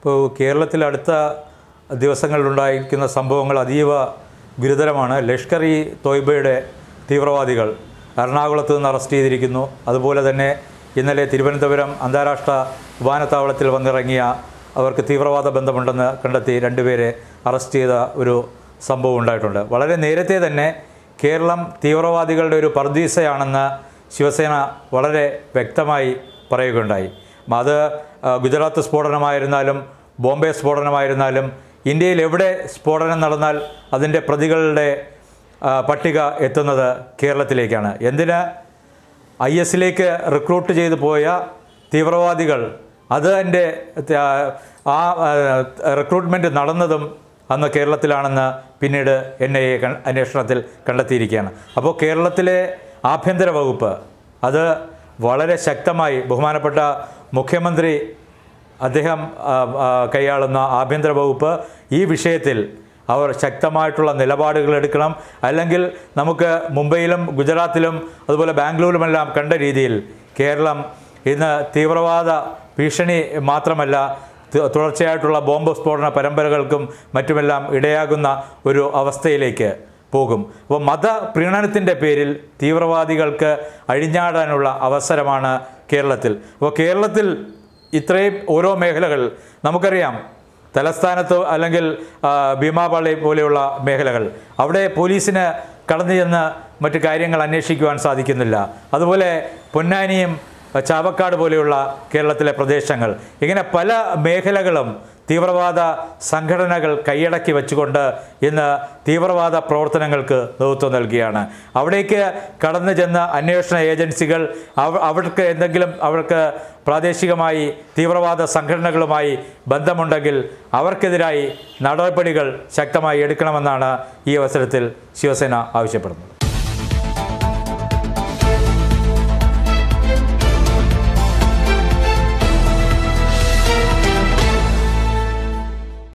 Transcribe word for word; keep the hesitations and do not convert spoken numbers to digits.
ഇപ്പോൾ കേരളത്തിൽ അടുത്ത ദിവസങ്ങളിലുണ്ടായിരിക്കുന്ന സംഭവങ്ങൾ അതീവ ഗുരുതരമാണ്. ലഷ്കർ ഇ തോയ്ബയുടെ തീവ്രവാദികൾ എറണാകുളത്ത് നിന്ന് അറസ്റ്റ് ചെയ്തിരിക്കുന്നു. അതുപോലെ തന്നെ ഇന്നലെ തിരുവനന്തപുരം അന്താരാഷ്ട്ര വിമാനത്താവളത്തിൽ വന്നിറങ്ങിയ അവർക്ക് തീവ്രവാദ ബന്ധമുണ്ടെന്ന് കണ്ടെത്തി രണ്ടുപേരെ അറസ്റ്റ് ചെയ്ത ഒരു സംഭവം ഉണ്ടായിട്ടുണ്ട്. വളരെ നേരത്തെ തന്നെ കേരളം തീവ്രവാദികളുടെ ഒരു പർദീസയാണെന്ന് ശിവസേന വളരെ വ്യക്തമായി പറയുകയുണ്ടായി. അത് ഗുജറാത്ത് സ്ഫോടനമായിരുന്നാലും ബോംബെ സ്ഫോടനമായിരുന്നാലും ഇന്ത്യയിൽ എവിടെ സ്ഫോടനം നടന്നാൽ അതിൻ്റെ പ്രതികളുടെ പട്ടിക എത്തുന്നത് കേരളത്തിലേക്കാണ്. എന്തിന്? ഐ എസിലേക്ക് റിക്രൂട്ട് ചെയ്തു പോയ തീവ്രവാദികൾ അത് എൻ്റെ ആ റിക്രൂട്ട്മെൻറ്റ് നടന്നതും അന്ന് കേരളത്തിലാണെന്ന് പിന്നീട് എൻ ഐ എ അന്വേഷണത്തിൽ കണ്ടെത്തിയിരിക്കുകയാണ്. അപ്പോൾ കേരളത്തിലെ ആഭ്യന്തര വകുപ്പ് അത് വളരെ ശക്തമായി ബഹുമാനപ്പെട്ട മുഖ്യമന്ത്രി അദ്ദേഹം കൈയാളുന്ന ആഭ്യന്തര വകുപ്പ് ഈ വിഷയത്തിൽ അവർ ശക്തമായിട്ടുള്ള നിലപാടുകൾ എടുക്കണം. അല്ലെങ്കിൽ നമുക്ക് മുംബൈയിലും ഗുജറാത്തിലും അതുപോലെ ബാംഗ്ലൂരുമെല്ലാം കണ്ട രീതിയിൽ കേരളം ഇന്ന് തീവ്രവാദ ഭീഷണി മാത്രമല്ല തുടർച്ചയായിട്ടുള്ള ബോംബ് സ്ഫോടന പരമ്പരകൾക്കും മറ്റുമെല്ലാം ഇടയാകുന്ന ഒരു അവസ്ഥയിലേക്ക് പോകും. അപ്പോൾ മതപ്രീണനത്തിൻ്റെ പേരിൽ തീവ്രവാദികൾക്ക് അഴിഞ്ഞാടാനുള്ള അവസരമാണ് കേരളത്തിൽ. അപ്പോൾ കേരളത്തിൽ ഇത്രയും ഓരോ മേഖലകൾ നമുക്കറിയാം. തലസ്ഥാനത്ത് അല്ലെങ്കിൽ ഭീമാപള്ളി പോലെയുള്ള മേഖലകൾ അവിടെ പോലീസിന് കടന്നു ചെന്ന് മറ്റു കാര്യങ്ങൾ അന്വേഷിക്കുവാൻ സാധിക്കുന്നില്ല. അതുപോലെ പൊന്നാനിയും ചാവക്കാട് പോലെയുള്ള കേരളത്തിലെ പ്രദേശങ്ങൾ, ഇങ്ങനെ പല മേഖലകളും തീവ്രവാദ സംഘടനകൾ കൈയടക്കി വെച്ചുകൊണ്ട് ഇന്ന് തീവ്രവാദ പ്രവർത്തനങ്ങൾക്ക് നേതൃത്വം നൽകുകയാണ്. അവിടേക്ക് കടന്നു ചെന്ന അന്വേഷണ ഏജൻസികൾ അവർക്ക് എന്തെങ്കിലും അവർക്ക് പ്രാദേശികമായി തീവ്രവാദ സംഘടനകളുമായി ബന്ധമുണ്ടെങ്കിൽ അവർക്കെതിരായി നടപടികൾ ശക്തമായി എടുക്കണമെന്നാണ് ഈ അവസരത്തിൽ ശിവസേന ആവശ്യപ്പെടുന്നത്.